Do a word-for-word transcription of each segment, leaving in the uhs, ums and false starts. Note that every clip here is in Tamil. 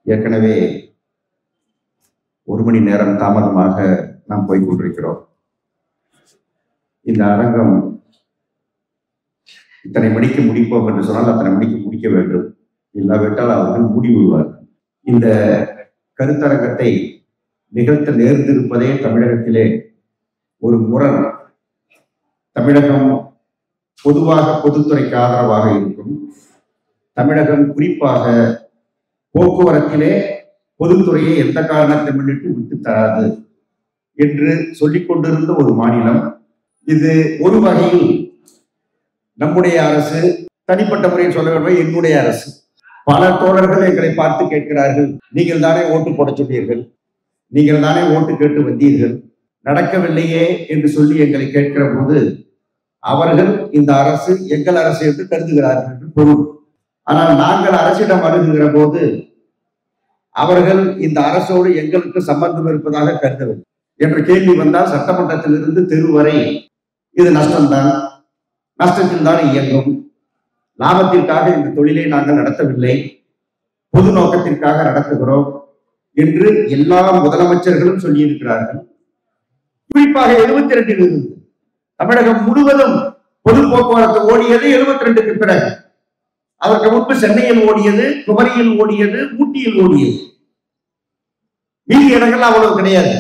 ஏற்கனவே ஒரு மணி நேரம் தாமதமாக நாம் போய் கொண்டிருக்கிறோம். இந்த அரங்கம் இத்தனை மணிக்கு முடிப்போம் என்று சொன்னால் அத்தனை மணிக்கு முடிக்க வேண்டும், இல்லாவிட்டால் அவர்கள் மூடி விடுவார்கள். இந்த கருத்தரங்கத்தை நிகழ்த்த நேர்ந்திருப்பதே தமிழகத்திலே ஒரு முரண். தமிழகம் பொதுவாக பொதுத்துறைக்கு ஆதரவாக இருக்கும். தமிழகம் குறிப்பாக போக்குவரத்திலே பொதுத்துறையை எந்த காரணத்தை முன்னிட்டு விட்டு தராது என்று சொல்லிக் கொண்டிருந்த ஒரு மாநிலம் இது. ஒரு வகையில் நம்முடைய அரசு, தனிப்பட்ட முறையில் சொல்ல வேண்டும் என்னுடைய அரசு. பல தோழர்கள் எங்களை பார்த்து கேட்கிறார்கள், நீங்கள் தானே ஓட்டு போட சொன்னீர்கள், நீங்கள் தானே ஓட்டு கேட்டு வந்தீர்கள், நடக்கவில்லையே என்று சொல்லி எங்களை கேட்கிற போது அவர்கள் இந்த அரசு எங்கள் அரசு என்று கருதுகிறார்கள் என்று பொருள். ஆனால் நாங்கள் அரசிடம் அணுகுகிற போது அவர்கள் இந்த அரசோடு எங்களுக்கு சம்பந்தம் இருப்பதாக கருதவில்லை என்ற கேள்வி வந்தால் சட்டமன்றத்தில் இருந்து தெரு வரை இது நஷ்டம்தான், நஷ்டத்தில் தான் இயங்கும், லாபத்திற்காக இந்த தொழிலை நாங்கள் நடத்தவில்லை, பொது நோக்கத்திற்காக நடத்துகிறோம் என்று எல்லா முதலமைச்சர்களும் சொல்லியிருக்கிறார்கள். குறிப்பாக எழுபத்தி ரெண்டில் இருந்து தமிழகம் முழுவதும் பொது போக்குவரத்து ஓடியது எழுபத்தி ரெண்டுக்கு பிறகு. அதற்கு முன்பு சென்னையில் ஓடியது, குமரியில் ஓடியது, ஊட்டியில் ஓடியது. மீதி இடங்கள் அவ்வளவு கிடையாது.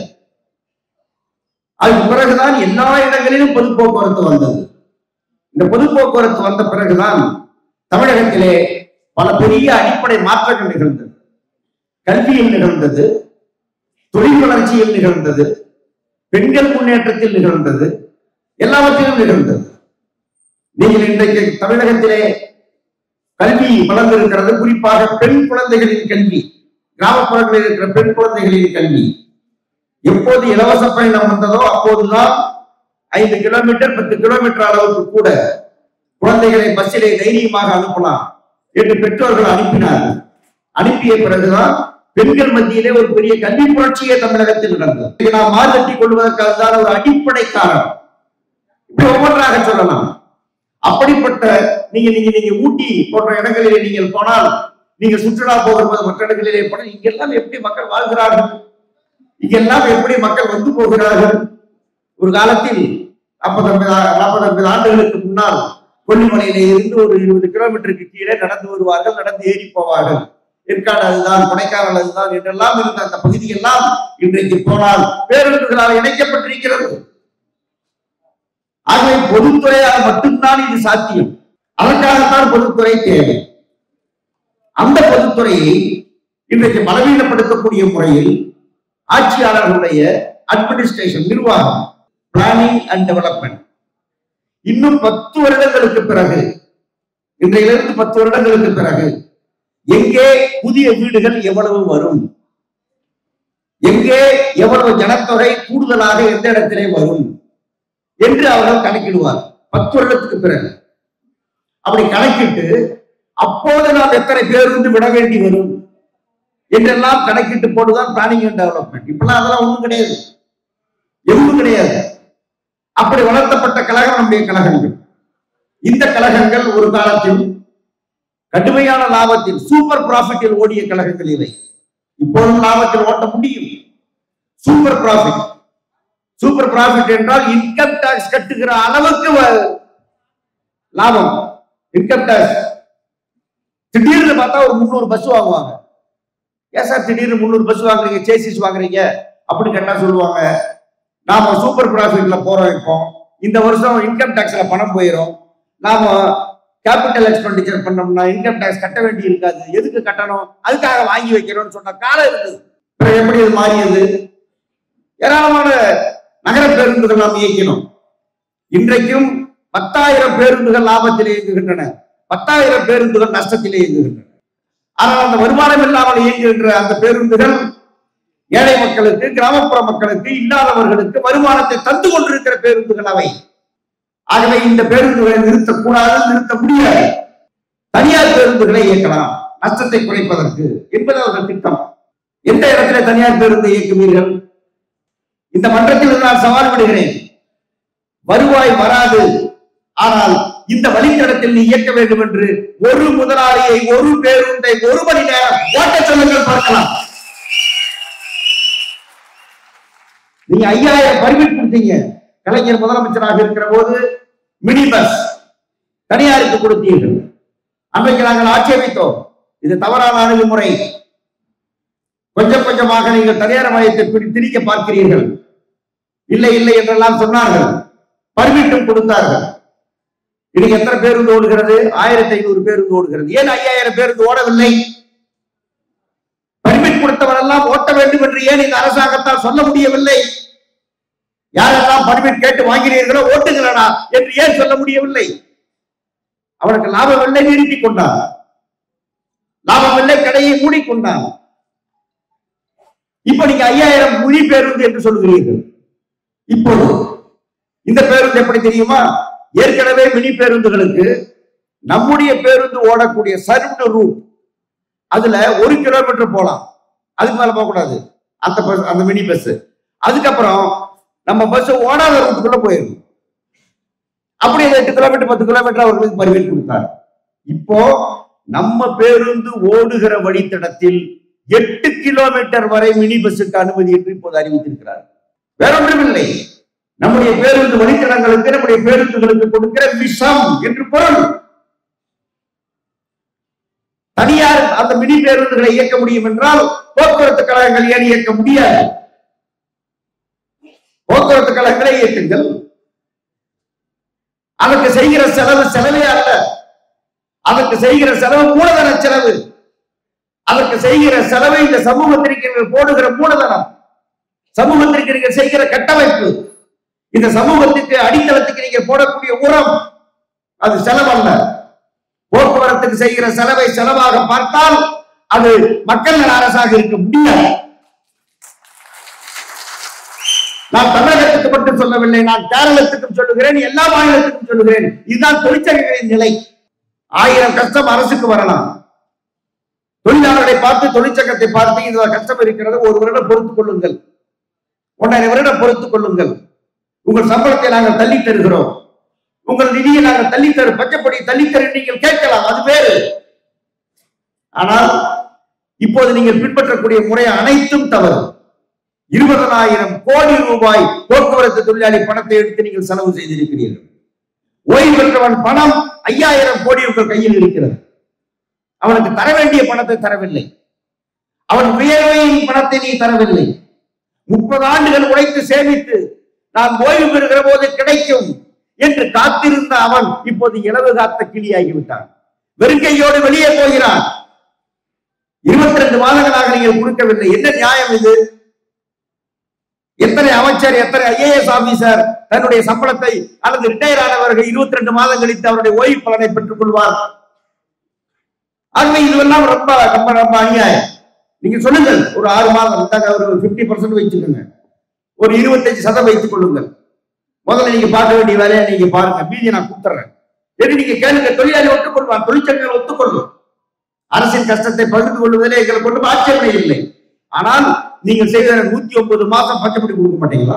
அதுக்கு பிறகுதான் எல்லா இடங்களிலும் பொது போக்குவரத்து வந்தது. இந்த பொது போக்குவரத்து வந்த பிறகுதான் தமிழகத்திலே பல பெரிய அடிப்படை மாற்றங்கள் நிகழ்ந்தது. கல்வியில் நிகழ்ந்தது, தொழில் வளர்ச்சியில் நிகழ்ந்தது, பெண்கள் முன்னேற்றத்தில் நிகழ்ந்தது, எல்லாவற்றிலும் நிகழ்ந்தது. நீங்கள் இன்றைக்கு தமிழகத்திலே கல்வி வளர்ந்திருக்கிறது. குறிப்பாக பெண் குழந்தைகளின் கல்வி, கிராமப்புறங்களில் இருக்கிற பெண் குழந்தைகளின் கல்வி. எப்போது இலவச பயணம் வந்ததோ அப்போதுதான் ஐந்து கிலோமீட்டர் பத்து கிலோமீட்டர் அளவுக்கு கூட குழந்தைகளை பஸ்ஸிலே தைரியமாக அனுப்பலாம் என்று பெற்றோர்கள் அனுப்பினார்கள். அனுப்பிய பிறகுதான் பெண்கள் மத்தியிலே ஒரு பெரிய கல்வி புரட்சியே தமிழகத்தில் நடந்தது. நாம் மார்கட்டி கொள்வதற்காக தான் ஒரு அடிப்படை காரணம். இப்படி ஒவ்வொன்றாக சொல்லலாம். அப்படிப்பட்ட நீங்க நீங்க நீங்க ஊட்டி போன்ற இடங்களிலே நீங்கள் போனால், நீங்க சுற்றுலா போகும்போது மற்ற இடங்களிலே போனால் இங்கெல்லாம் எப்படி மக்கள் வாழ்கிறார்கள், இங்கெல்லாம் எப்படி மக்கள் வந்து போகிறார்கள். ஒரு காலத்தில் நாற்பது நாற்பது ஐம்பது ஆண்டுகளுக்கு முன்னால் கொல்லிமலையிலே இருந்து ஒரு இருபது கிலோமீட்டருக்கு கீழே நடந்து வருவார்கள், நடந்து ஏறி போவார்கள். ஏற்காடு அதுதான், கொடைக்கானல் அதுதான் என்றெல்லாம் இருந்த அந்த பகுதியெல்லாம் இன்றைக்கு போனால் பேருந்துகளால் இணைக்கப்பட்டிருக்கிறது. ஆகவே பொதுத்துறையால் மட்டும்தான் இது சாத்தியம். அதற்காகத்தான் பொதுத்துறை தேவை. அந்த பொதுத்துறையை இன்றைக்கு பலவீனப்படுத்தக்கூடிய முறையில் ஆட்சியாளர்களுடைய அட்மினிஸ்ட்ரேஷன், நிர்வாகம், பிளானிங் அண்ட் டெவலப்மெண்ட் இன்னும் பத்து வருடங்களுக்கு பிறகு, இன்றையிலிருந்து பத்து வருடங்களுக்கு பிறகு எங்கே புதிய வீடுகள் எவ்வளவு வரும், எங்கே எவ்வளவு ஜனத்தொகை கூடுதலாக எந்த இடத்திலே வரும் என்று அவர்கள் கணக்கிடுவார். பத்து வருடத்துக்கு பிறகு அப்படி கணக்கிட்டு அப்போது நாம் எத்தனை பேருந்து விட வேண்டி வரும் என்றெல்லாம் கணக்கிட்டு போட்டுதான் பிளானிங் அண்ட் டெவலப்மெண்ட். இப்பெல்லாம் அதெல்லாம் ஒண்ணும் கிடையாது, எதுவும் கிடையாது. அப்படி வளர்த்தப்பட்ட கழகம் நம்முடைய கழகங்கள். இந்த கழகங்கள் ஒரு காலத்தில் கடுமையான லாபத்தில், சூப்பர் ப்ராஃபிட்டில் ஓடிய கழகங்கள் இவை. இப்போதும் லாபத்தில் ஓட்ட முடியும். சூப்பர் ப்ராஃபிட், சூப்பர் ப்ராஃபிட் என்றால் இன்கம் டாக்ஸ் கட்டுகிற அளவுக்கு லாபம். இன்கம் டாக்ஸ் திடீர்னு பார்த்தா ஒரு முன்னூறு பஸ் வாங்குவாங்க. ஏன் சார் திடீர்னு முன்னூறு பஸ் வாங்குறீங்க, சேசிஸ் வாங்குறீங்க அப்படின்னு கேட்டா சொல்லுவாங்க, நாம சூப்பர் ப்ராஃபிட்ல போறோம், இப்போ இந்த வருஷம் இன்கம் டாக்ஸ்ல பணம் போயிடும், நாம கேபிட்டல் எக்ஸ்பெண்டிச்சர் பண்ணோம்னா இன்கம் டாக்ஸ் கட்ட வேண்டி இருக்காது, எதுக்கு கட்டணும், அதுக்காக வாங்கி வைக்கிறோம்னு சொன்ன காலம் இருந்தது. எப்படி இது மாறியது? ஏராளமான நகர பேருந்துகள் நாம் இயக்கினோம். இன்றைக்கும் பத்தாயிரம் பேருந்துகள் லாபத்தில் இயங்குகின்றன, பத்தாயிரம் பேருந்துகள் நஷ்டத்தில் இயங்குகின்றன. ஆனால் அந்த வருமானம் இல்லாமல் இயங்குகின்ற அந்த பேருந்துகள் ஏழை மக்களுக்கு, கிராமப்புற மக்களுக்கு, இல்லாதவர்களுக்கு வருமானத்தை தந்து கொண்டிருக்கிற பேருந்துகள் அவை. ஆகவே இந்த பேருந்துகளை நிறுத்தக்கூடாது, நிறுத்த முடியாது. தனியார் பேருந்துகளை இயக்கலாம் நஷ்டத்தை குறைப்பதற்கு என்பது அவர்கள் திட்டம். எந்த இடத்துல தனியார் பேருந்து இயக்குவீர்கள்? இந்த மன்றத்தில் நான் சவால் விடுகிறேன். வருவாய் வராது, ஆனால் இந்த வழித்தடத்தில் நீ இயக்க வேண்டும் என்று ஒரு முதலாளியை, ஒரு பேருந்தை ஒரு மணி நேரம் ஓட்ட சொல்லுங்கள் பார்க்கலாம். நீங்க ஐயாயிரம் பர்மிட் கொடுத்தீங்க. கலைஞர் முதலமைச்சராக இருக்கிற போது மினி பஸ் தனியாருக்கு கொடுத்தீர்கள். அன்றைக்கு நாங்கள் ஆட்சேபித்தோம், இது தவறான அணுகுமுறை. கொஞ்சம் கொஞ்சமாக நீங்கள் தனியார் மையத்தை திணிக்க பார்க்கிறீர்கள். இல்லை இல்லை என்றெல்லாம் சொன்னார்கள். பர்மிட்டும் கொடுத்தார்கள். இன்னைக்கு எத்தனை பேருந்து ஓடுகிறது? ஆயிரத்தி ஐநூறு பேருந்து ஓடுகிறது. ஏன் ஐயாயிரம் பேருந்து ஓடவில்லை? பர்மிட் கொடுத்தவரெல்லாம் ஓட்ட வேண்டும் என்று ஏன் இந்த அரசாங்கத்தால் சொல்ல முடியவில்லை? யாரெல்லாம் பர்மிட் கேட்டு வாங்கினீர்களோ ஓட்டுங்களா என்று ஏன் சொல்ல முடியவில்லை? அவனுக்கு லாபம் இல்லை, நிறுத்திக் கொண்டான். லாபம் இல்லை, கடையை மூடிக்கொண்டான். இப்ப நீங்க ஐயாயிரம் மொழி பேருந்து என்று சொல்லுகிறீர்கள். இப்போது இந்த பேருந்து எப்படி தெரியுமா? ஏற்கனவே மினி பேருந்துகளுக்கு நம்முடைய பேருந்து ஓடக்கூடிய சர்வ்டு ரூட், அதுல ஒரு கிலோமீட்டர் போலாம், அதுக்கு மேல போக கூடாது அந்த பஸ், அந்த மினி பஸ். அதுக்கப்புறம் நம்ம பஸ் ஓடாத ரூட்டுக்குள்ள போயிடும். அப்படி எட்டு கிலோமீட்டர் பத்து கிலோமீட்டர் அவர்களுக்கு பர்மிட் கொடுத்தார். இப்போ நம்ம பேருந்து ஓடுகிற வழித்தடத்தில் எட்டு கிலோமீட்டர் வரை மினி பஸ்ஸுக்கு அனுமதி என்று இப்போது அறிவித்திருக்கிறார். வேறொன்றுமில்லை, நம்முடைய பேருந்து வழித்தடங்களுக்கு நம்முடைய பேருந்துகளுக்கு கொடுக்கிற விஷம் என்று பொருள். தனியார் அந்த மினி பேருந்துகளை இயக்க முடியும் என்றால் போக்குவரத்து கழகங்கள் ஏன் இயக்க முடியாது? போக்குவரத்து கழகங்களை இயக்குங்கள். அதற்கு செய்கிற செலவு செலவே அல்ல, அதற்கு செய்கிற செலவு மூலதன செலவு. அதற்கு செய்கிற செலவை இந்த சமூகத்திற்கு நீங்கள் போடுகிற மூலதனம், சமூகத்திற்கு நீங்கள் செய்கிற கட்டமைப்பு, இந்த சமூகத்துக்கு அடித்தளத்துக்கு நீங்க போடக்கூடிய உரம், அது செலவல்ல. போக்குவரத்துக்கு செய்கிற செலவை செலவாக பார்த்தால் அது மக்கள் நல அரசாக இருக்க முடியாது. நான் தமிழகத்துக்கு மட்டும் சொல்லவில்லை, நான் கேரளத்துக்கும் சொல்லுகிறேன், எல்லா மாநிலத்துக்கும் சொல்லுகிறேன். இதுதான் தொழிற்சங்கங்களின் நிலை. ஆயிரம் கஷ்டம் அரசுக்கு வரலாம். தொழிலாளர்களை பார்த்து, தொழிற்சங்கத்தை பார்த்து இந்த கஷ்டம் இருக்கிறது, ஒரு வருடம் பொறுத்துக் கொள்ளுங்கள், ஒன்றரை வருடம் பொறுத்துக் கொள்ளுங்கள், உங்கள் சம்பளத்தை நாங்கள் தள்ளி தருகிறோம், உங்கள் நிதியை நாங்கள் தள்ளி தரு, பச்சைப்படி தள்ளி தரு நீங்கள் கேட்கலாம், அது வேறு. ஆனால் இப்போது நீங்கள் பின்பற்றக்கூடிய முறை அனைத்தும் தவறு. இருபதனாயிரம் கோடி ரூபாய் போக்குவரத்து தொழிலாளி பணத்தை எடுத்து நீங்கள் செலவு செய்திருக்கிறீர்கள். ஓய்வு பெற்றவன் பணம் ஐயாயிரம் கோடி உங்கள் கையில் இருக்கிறது. அவனுக்கு தர வேண்டிய பணத்தை தரவில்லை, அவன் உயர்வையின் பணத்தை நீ தரவில்லை. முப்பது ஆண்டுகள் உழைத்து சேமித்து நான் ஓய்வு பெறுகிற போது கிடைக்கும் என்று காத்திருந்த அவன் இப்போது இலவு காத்த கிளியாகிவிட்டான். வெறுங்கையோடு வெளியே போகிறான். இருபத்தி ரெண்டு மாதங்களாக நீங்கள் கொடுக்கவில்லை. என்ன நியாயம் இது? எத்தனை அமைச்சர், எத்தனை ஐஏஎஸ் ஆபீசர் தன்னுடைய சம்பளத்தை அல்லது ரிட்டையர் ஆனவர்கள் இருபத்தி ரெண்டு மாதம் கழித்து அவருடைய ஓய்வு பலனை பெற்றுக் கொள்வார். ஆகவே இதுவெல்லாம் ரொம்ப ரொம்ப ரொம்ப அநியாயம். நீங்க சொல்லுங்கள், ஒரு ஆறு மாதம் ஒரு பிப்டி பர்சன்ட் வச்சுக்கோங்க, ஒரு இருபத்தஞ்சு சதம் வைத்துக் கொள்ளுங்கள். முதல்ல நீங்க பார்க்க வேண்டிய வேலையை நீங்க பாருங்க, மீதி நான் கொடுத்துறேன் என்று நீங்க கேளுங்க. தொழிலாளி ஒத்துக்கொள்வான், தொழிற்சங்கங்கள் ஒத்துக்கொள்ளும். அரசின் கஷ்டத்தை பகிர்ந்து கொள்வதிலே எங்களுக்கு ஒன்றும் ஆட்சேபனை இல்லை. ஆனால் நீங்கள் செய்த நூத்தி ஒன்பது மாசம் பச்சைப்படி கொடுக்க மாட்டீங்களா?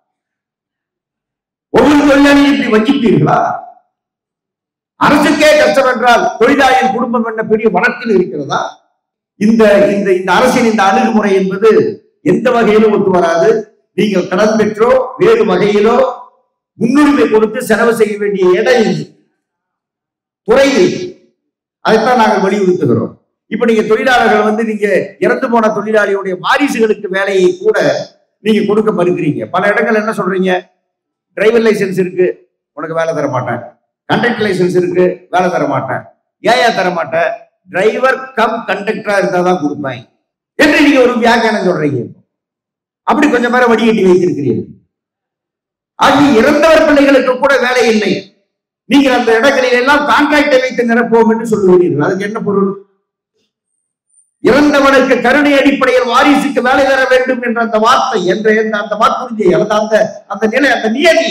ஒவ்வொரு தொழிலாளியும் இப்படி வஞ்சிப்பீர்களா? அரசுக்கே கஷ்டம் என்றால் தொழிலாளியின் குடும்பம் என்ன பெரிய வழக்கில் இருக்கிறதா? இந்த இந்த இந்த அரசின் இந்த அணுகுமுறை என்பது எந்த வகையிலும் ஒத்து வராது. நீங்கள் கடன் பெற்றோ வேறு வகையிலோ முன்னுரிமை கொடுத்து செலவு செய்ய வேண்டிய இடம் இது, துறை. அதைத்தான் நாங்கள் வலியுறுத்துகிறோம். இப்ப நீங்க தொழிலாளர்கள் வந்து நீங்க இறந்து போன தொழிலாளியுடைய வாரிசுகளுக்கு வேலையை கூட நீங்க கொடுக்க மறுக்கிறீங்க. பல இடங்கள் என்ன சொல்றீங்க? டிரைவர் லைசன்ஸ் இருக்கு, உனக்கு வேலை தர மாட்டேன். கண்டக்டர் லைசன்ஸ் இருக்கு, வேலை தர மாட்டேன். ஏயா தர மாட்டேன்? டிரைவர் கம் கண்டக்டரா இருந்தாதான் கொடுப்பேன் என்று நீங்க ஒரு வியாக்கியானம் சொல்றீங்க. அப்படி கொஞ்சம் பேரை வடிகட்டி வைத்திருக்கிறீர்கள். ஆகவே இறந்தவர் பிள்ளைகளுக்கு கூட வேலை இல்லை. நீங்கள் அந்த இடங்களில் எல்லாம் கான்ட்ராக்டை வைத்து நிரப்போம் என்று சொல்லுகிறீர்கள். அதுக்கு என்ன பொருள்? இறந்தவனுக்கு கருணை அடிப்படையில் வாரிசுக்கு வேலை தர வேண்டும் என்ற அந்த வார்த்தை, என்ற அந்த வாக்குறுதி, அல்லது அந்த அந்த நிலை, அந்த நியதி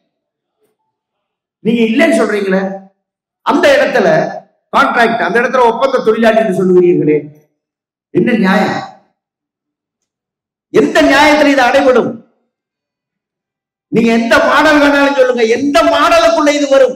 நீங்க இல்லைன்னு சொல்றீங்களே. அந்த இடத்துல கான்ட்ராக்ட், அந்த இடத்துல ஒப்பந்த தொழிலாளி என்று சொல்லுகிறீர்களே, என்ன நியாயம்? எந்த நியாயத்தில் இது அடைபடும்? நீங்க எந்த மாடல் வேணாலும் சொல்லுங்க, எந்த மாடலுக்குள்ள இது வரும்?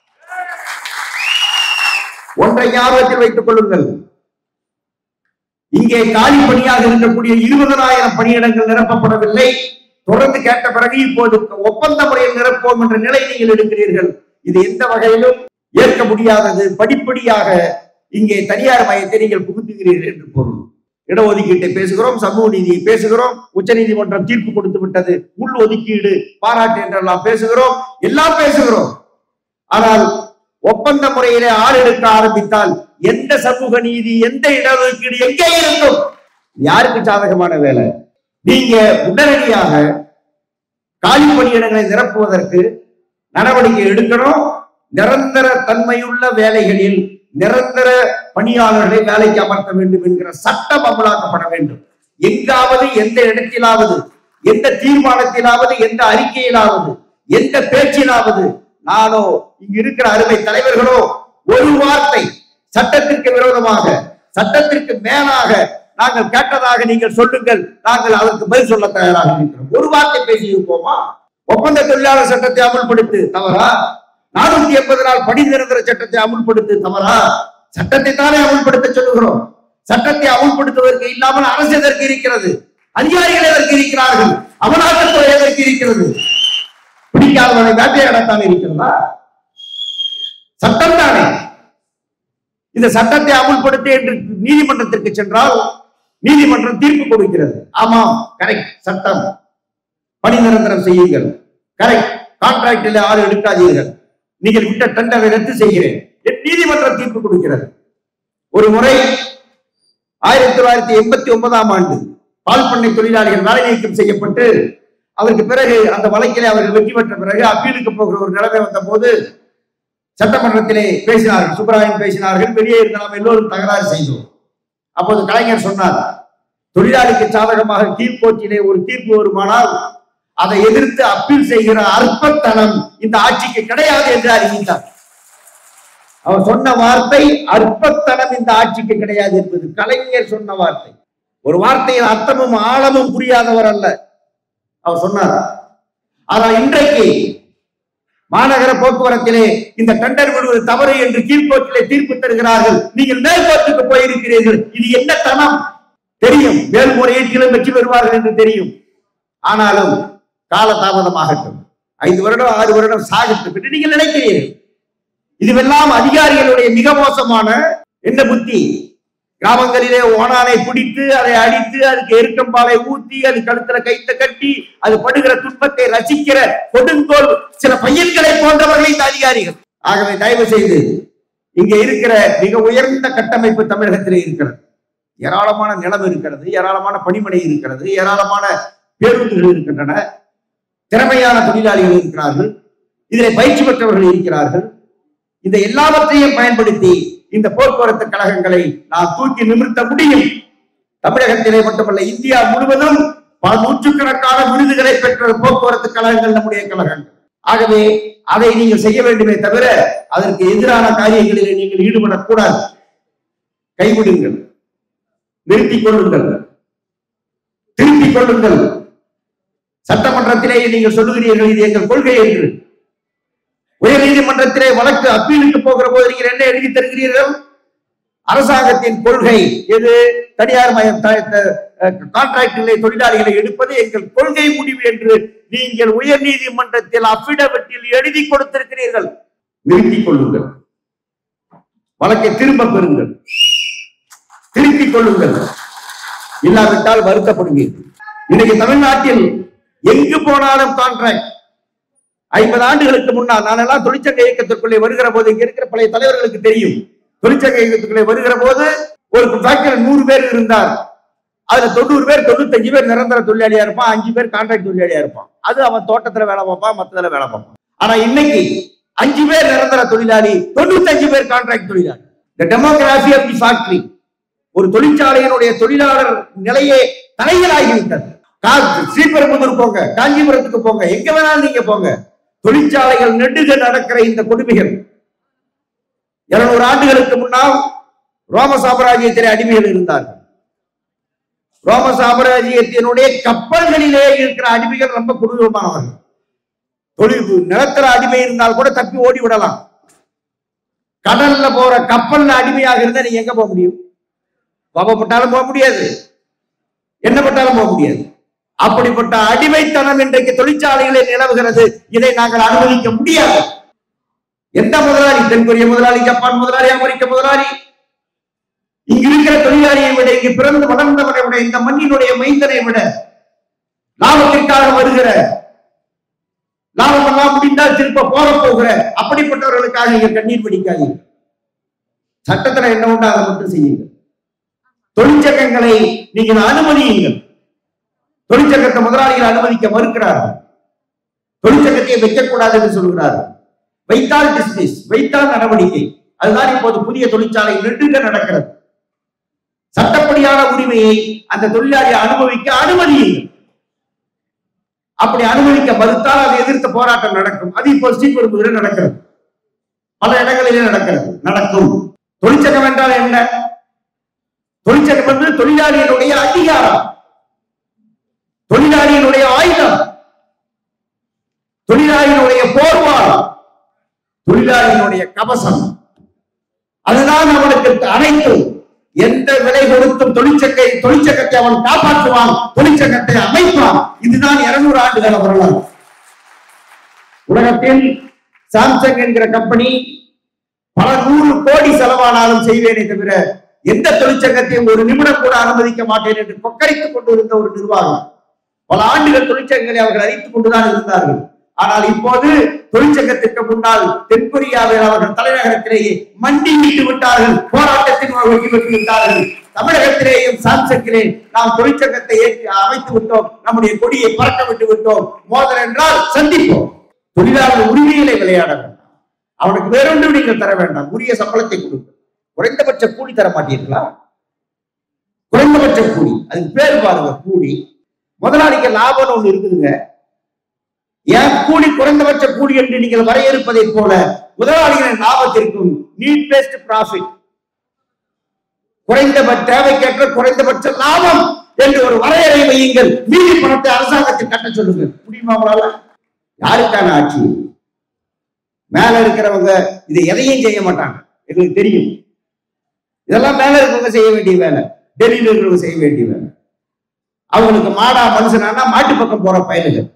ஒன்றை ஞாபகத்தில் வைத்துக் கொள்ளுங்கள், இங்கே காலி பணியாக இருக்கக்கூடிய இருபதனாயிரம் பணியிடங்கள் நிரப்பப்படவில்லை. தொடர்ந்து கேட்ட பிறகு இப்போது ஒப்பந்த முறையில் நிரப்போம் என்ற நிலை நீங்கள் எடுக்கிறீர்கள். இது எந்த வகையிலும் ஏற்க முடியாதது. படிப்படியாக இங்கே தனியார் மையத்தை நீங்கள் புகுத்துகிறீர்கள் என்று பொருள். இடஒதுக்கீட்டை பேசுகிறோம், சமூக நீதியை பேசுகிறோம், உச்ச நீதிமன்றம் தீர்ப்பு கொடுத்து விட்டது, உள் ஒதுக்கீடு பாராட்டு என்றெல்லாம் பேசுகிறோம், எல்லாம் பேசுகிறோம். ஆனால் ஒப்பந்த முறையிலே ஆள் எடுக்க ஆரம்பித்தால் எந்த சமூக நீதி, எந்த இடஒதுக்கீடு எங்கே இருக்கும்? யாருக்கு சாதகமான வேலை? நீங்க உடனடியாக காலி பணியிடங்களை நிரப்புவதற்கு நடவடிக்கை எடுக்கணும். நிரந்தர தன்மையுள்ள வேலைகளில் நிரந்தர பணியாளர்களை வேலைக்கு அமர்த்த வேண்டும் என்கிற சட்டம் அமலாக்கப்பட வேண்டும். எங்காவது, எந்த இடத்திலாவது, எந்த தீர்மானத்திலாவது, எந்த அறிக்கையிலாவது, எந்த பேச்சிலாவது நானோ இங்கு இருக்கிற அருமை தலைவர்களோ ஒரு வார்த்தை சட்டத்திற்கு விரோதமாக, சட்டத்திற்கு மேலாக நாங்கள் கேட்டதாக நீங்கள் சொல்லுங்கள், நாங்கள் அதற்கு பதில் சொல்ல தயாராக இருக்கிறோம். ஒரு வார்த்தை பேசி இருப்போமா? ஒப்பந்த தொழிலாளர் சட்டத்தை அமல்படுத்து தவறா? நானூத்தி எண்பது நாள் பணி நிரந்தர சட்டத்தை அமுல்படுத்து தவறா? சட்டத்தை தானே அமுல்படுத்த சொல்லுகிறோம். சட்டத்தை அமுல்படுத்துவதற்கு இல்லாமல் அரசு எதற்கு இருக்கிறது? அதிகாரிகள் எதற்கு இருக்கிறார்கள்? அமலாக்கத்துறை எதற்கு இருக்கிறது? பிடிக்காதவனை வேட்டையாடத்தான் இருக்கிறதா? சட்டம் தானே. இந்த சட்டத்தை அமுல்படுத்த என்று நீதிமன்றத்திற்கு சென்றால் நீதிமன்றம் தீர்ப்பு கொடுக்கிறது. ஆமாம், கரெக்ட், சட்டம், பணி நிரந்தரம் செய்யுங்கள், கரெக்ட், கான்ட்ராக்டில் ஆள் எடுக்காதீர்கள், நீங்கள் விட்ட டெண்டரை ரத்து செய்கிறேன், நீதிமன்றம் தீர்ப்பு கொடுக்கிறது. ஒரு முறை ஆயிரத்தி தொள்ளாயிரத்தி எண்பத்தி ஒன்பதாம் ஆண்டு பால் பண்ணை தொழிலாளிகள் வேலை நீக்கம் செய்யப்பட்டு அதற்கு பிறகு அந்த வழக்கிலே அவர்கள் வெற்றி பெற்ற பிறகு அப்பீலுக்கு போகிற ஒரு நிலைமை வந்த போது சட்டமன்றத்திலே பேசினார்கள், சுப்பராயன் பேசினார்கள், வெளியே இருந்த நாம் எல்லோரும் தகராறு செய்தோம். அப்போது கலைஞர் சொன்னார், தொழிலாளிக்கு சாதகமாக கீழ்கோர்ட்டிலே ஒரு தீர்ப்பு வருமானால் அதை எதிர்த்து அப்பீல் செய்கிற அற்பத்தனம் இந்த ஆட்சிக்கு கிடையாது என்று அறிவித்தார். அவர் சொன்ன வார்த்தை அற்பத்தனம் இந்த ஆட்சிக்கு கிடையாது என்பது கலைஞர் சொன்ன வார்த்தை. ஒரு வார்த்தையின் அர்த்தமும் ஆழமும் புரியாதவர் அல்ல அவர் சொன்னார். ஆனால் இன்றைக்கு மாநகர போக்குவரத்திலே இந்த டெண்டர் விடுவது தவறு என்று கீழ்கோர்ட்டிலே தீர்ப்பு தருகிறார்கள். நீங்கள் மேல்கோர்ட்டுக்கு போயிருக்கிறீர்கள். இது என்ன தனம்? தெரியும், மேல்முறையீட்டிலும் வெற்றி பெறுவார்கள் என்று தெரியும். ஆனாலும் காலதாமதமாகட்டும், ஐந்து வருடம் ஆறு வருடம் சாகட்டும் என்று நீங்கள் நினைக்கிறீர்கள். இதுவெல்லாம் அதிகாரிகளுடைய மிக மோசமான என்ன புத்தி? கிராமங்களிலே ஓனானை பிடித்து அதை அடித்து அதுக்கு எருக்கம்பாலை ஊத்தி அது கழுத்துல கைத்த கட்டி அது படுகிற துன்பத்தை ரசிக்கிற கொடுங்கோல் சில பையன்களை போன்றவர்கள் இந்த அதிகாரிகள். ஆகவே தயவு செய்து இங்கே இருக்கிற மிக உயர்ந்த கட்டமைப்பு தமிழகத்திலே இருக்கிறது. ஏராளமான நிலம் இருக்கிறது, ஏராளமான பணிமனை இருக்கிறது, ஏராளமான பேருந்துகள் இருக்கின்றன, திறமையான தொழிலாளிகள் இருக்கிறார்கள், இதிலே பயிற்சி பெற்றவர்கள் இருக்கிறார்கள். இந்த எல்லாவற்றையும் பயன்படுத்தி இந்த போக்குவரத்து கழகங்களை நாம் தூக்கி நிமிர்த்த முடியும். தமிழகத்திலே மட்டுமல்ல, இந்தியா முழுவதும் பல நூற்றுக்கணக்கான விருதுகளை பெற்ற போக்குவரத்து கழகங்கள் நம்முடைய கழகங்கள். ஆகவே அதை நீங்கள் செய்ய வேண்டுமே தவிர அதற்கு எதிரான காரியங்களிலே நீங்கள் ஈடுபடக்கூடாது. கைவிடுங்கள், நிறுத்திக் கொள்ளுங்கள், திருப்பிக் கொள்ளுங்கள். சட்டமன்றத்திலே நீங்கள் சொல்லுகிறீர்கள் இது எங்கள் கொள்கை என்று. உயர் நீதிமன்றத்திலே வழக்கு அப்பீலுக்கு போகிற போது நீங்கள் என்ன எழுதி தருகிறீர்கள்? அரசாங்கத்தின் கொள்கை எது? தனியார் மயம் கான்ட்ராக்டிலே தொழிலாளிகளை எடுப்பது எங்கள் கொள்கை முடிவு என்று நீங்கள் உயர் நீதிமன்றத்தில் அபிடவிட்டில் எழுதி கொடுத்திருக்கிறீர்கள். நிறுத்திக் கொள்ளுங்கள், வழக்கை திரும்ப பெறுங்கள், திருப்பிக் கொள்ளுங்கள். இல்லாவிட்டால் வருத்தப்படுவீர்கள். இன்னைக்கு தமிழ்நாட்டில் எங்கு போனாலும் கான்ட்ராக்ட். ஐம்பது ஆண்டுகளுக்கு முன்னால் நான் எல்லாம் தொழிற்சங்க இயக்கத்திற்குள்ளே வருகிற போது இங்க இருக்கிற பழைய தலைவர்களுக்கு தெரியும். தொழிற்சங்க இயக்கத்துக்குள்ளே வருகிற போது ஒரு ஃபேக்டரி நூறு பேர் இருந்தார். அதுல தொண்ணூறு பேர் தொண்ணூத்தஞ்சு பேர் நிரந்தர தொழிலாளியா இருப்பான், அஞ்சு பேர் கான்ட்ராக்ட் தொழிலாளியா இருப்பான். அது அவன் தோட்டத்துல வேலை பார்ப்பான், மத்ததுல வேலை பார்ப்பான். ஆனா இன்னைக்கு அஞ்சு பேர் நிரந்தர தொழிலாளி, தொண்ணூத்தஞ்சு பேர் கான்ட்ராக்ட் தொழிலாளி. The demography of the factory, ஒரு தொழிற்சாலையினுடைய தொழிலாளர் நிலையே தலைகளாகிவிட்டது. ஸ்ரீபெரும்புதூர் போங்க, காஞ்சிபுரத்துக்கு போங்க, எங்க வேணாலும் நீங்க போங்க, தொழிற்சாலைகள் நெடுக நடக்கிற இந்த கொடுமைகள். இருநூறு ஆண்டுகளுக்கு முன்னால் ரோம சாம்ராஜ்யத்திலே அடிமைகள் இருந்தார்கள். ரோம சாம்ராஜ்யத்தினுடைய கப்பல்களிலே இருக்கிற அடிமைகள் ரொம்ப கொடூரமானவர்கள். தொழில் நிலத்தர அடிமை இருந்தால் கூட தப்பி ஓடி விடலாம். கடல்ல போற கப்பல்ல அடிமையாக இருந்தா நீங்க எங்க போக முடியும்? கோபப்பட்டாலும் போக முடியாது, என்ன பட்டாலும் போக முடியாது. அப்படிப்பட்ட அடிமைத்தனம் இன்றைக்கு தொழிற்சாலைகளில் நிலவுகிறது. இதை நாங்கள் அனுமதிக்க முடியாது. எந்த முதலாளி, தென்கொரிய முதலாளி, ஜப்பான் முதலாளி, அமெரிக்க முதலாளி, இங்கு இருக்கிற தொழிலாளியை விட, இங்கு பிறந்து வளர்ந்தவரை விட, இந்த மண்ணினுடைய மைந்தனை விட லாபத்திற்காக வருகிற, லாபம் எல்லாம் முடிந்தால் திருப்ப போக போகிற அப்படிப்பட்டவர்களுக்காக இங்க கண்ணீர் பிடிக்காதீங்க. சட்டத்துல என்ன உண்டோ அதை மட்டும் செய்யுங்கள். தொழிற்சங்கங்களை நீங்கள் அனுமதியுங்கள். தொழிற்சங்கத்தை முதலாளிகள் அனுமதிக்க மறுக்கிறார்கள். தொழிற்சங்கத்தை வைக்கக்கூடாது என்று சொல்கிறார்கள். வைத்தால் டிஸ்மிஸ், வைத்தால் நடவடிக்கை. அதுதான் இப்போது புதிய தொழிற்சாலை நெடுக நடக்கிறது. சட்டப்படியான உரிமையை அந்த தொழிலாளி அனுபவிக்க அனுமதியுங்கள். அப்படி அனுமதிக்க மறுத்தால் அதை எதிர்த்த போராட்டம் நடக்கும். அது இப்போ ஸ்ரீபெரும்புதூரில் நடக்கிறது, பல இடங்களிலே நடக்கிறது, நடக்கும். தொழிற்சங்கம் என்றால் என்ன? தொழிற்சங்கம் என்பது தொழிலாளியினுடைய அதிகாரம், தொழிலாளியினுடைய ஆயுதம், தொழிலாளியினுடைய போர்வாள், தொழிலாளியினுடைய கவசம். அதுதான் அவனுக்கு அனைத்து. எந்த விலை கொடுத்தும் தொழிற்சங்கை தொழிற்சங்கத்தை அவன் காப்பாற்றுவான், தொழிற்சங்கத்தை அமைப்பான். இதுதான் இருநூறு ஆண்டுகால வரலாறு. உலகத்தில் சாம்சங் என்கிற கம்பெனி பல நூறு கோடி செலவானாலும் செய்வேனே தவிர எந்த தொழிற்சங்கத்தையும் ஒரு நிமிடம் கூட அனுமதிக்க மாட்டேன் என்று கொக்கரித்துக் கொண்டிருந்த ஒரு நிர்வாகம். பல ஆண்டுகள் தொழிற்சங்கங்களை அவர்கள் அறிவித்துக் கொண்டுதான் இருந்தார்கள். ஆனால் இப்போது தொழிற்சங்கத்திற்கு முன்னால் தென்கொரியாவில் அவர்கள் தலைநகரத்திலேயே மண்டியிட்டு விட்டார்கள், போராட்டத்தின் வெற்றி பெற்று விட்டார்கள். தமிழகத்திலேயும் சாம்சங்கிலே நாம் தொழிற்சங்கத்தை ஏற்றி அமைத்து விட்டோம், நம்முடைய கொடியை பறக்க விட்டு விட்டோம். மோதல் என்றால் சந்திப்போம். தொழிலாளர் உரிமைகளை விளையாட வேண்டாம், அவனுக்கு வேறொன்று நீங்கள் தர வேண்டாம். உரிய சம்பளத்தை கொடுக்கும். குறைந்தபட்ச கூலி தர மாட்டீர்களா? குறைந்தபட்ச கூலி, அதுக்கு பேர் பாருங்க கூலி. முதலாளிக்கு லாபம் ஒண்ணு இருக்குதுங்க. ஏன் கூலி குறைந்தபட்ச கூலி என்று நீங்கள் வரையறுப்பதை போல முதலாளிகளின் லாபத்திற்கும் நீட் பேஸ்ட் ப்ராஃபிட், குறைந்தபட்ச தேவைக்கேற்ற குறைந்தபட்ச லாபம் என்று ஒரு வரையறை வையுங்கள். மீதி பணத்தை அரசாங்கத்தில் கட்ட சொல்லுங்கள். முடியுமா அவங்களால? யாருக்கான ஆட்சி? மேல இருக்கிறவங்க இதை எதையும் செய்ய மாட்டாங்க, எங்களுக்கு தெரியும். இதெல்லாம் மேல இருக்கிறவங்க செய்ய வேண்டிய வேலை, டெல்லியில் இருக்கிறவங்க செய்ய வேண்டிய வேலை. அவங்களுக்கு மாடா மனுஷனா மாட்டு பக்கம் போற பயல்கள்.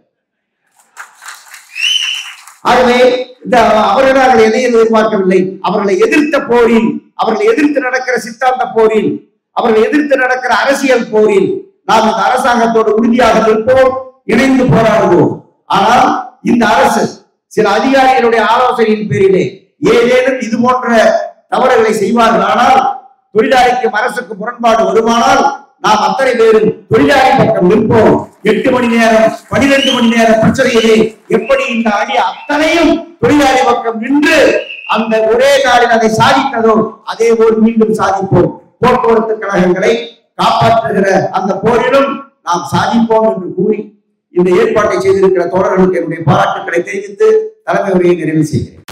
ஆகவே இந்த அவர்கள் எதையும் எதிர்பார்க்கவில்லை. அவர்களை எதிர்த்த போரில், அவர்களை எதிர்த்து நடக்கிற சித்தாந்த போரில், அவர்களை எதிர்த்து நடக்கிற அரசியல் போரில் நாம் இந்த அரசாங்கத்தோடு உறுதியாக நிற்போம், இணைந்து போராடுவோம். ஆனால் இந்த அரசு சில அதிகாரிகளுடைய ஆலோசனையின் பேரிலே ஏதேனும் இது போன்ற தவறுகளை செய்வார்கள். ஆனால் தொழிலாளிக்கும் அரசுக்கு முரண்பாடு வருமானால் நாம் அத்தனை பேரும் தொழிலாளி பக்கம் நிற்போம். எட்டு மணி நேரம் பனிரெண்டு மணி நேர பிரச்சனையிலே எப்படி இந்த அணி அத்தனையும் தொழிலாளி பக்கம் நின்று அந்த ஒரே நாளில் அதை சாதித்ததோ அதே போல் மீண்டும் சாதிப்போம். போக்குவரத்து கழகங்களை காப்பாற்றுகிற அந்த போரிலும் நாம் சாதிப்போம் என்று கூறி இந்த ஏற்பாட்டை செய்திருக்கிற தோழர்களுக்கு என்னுடைய பாராட்டுக்களை தெரிவித்து தலைமை உரையை நிறைவு செய்கிறேன்.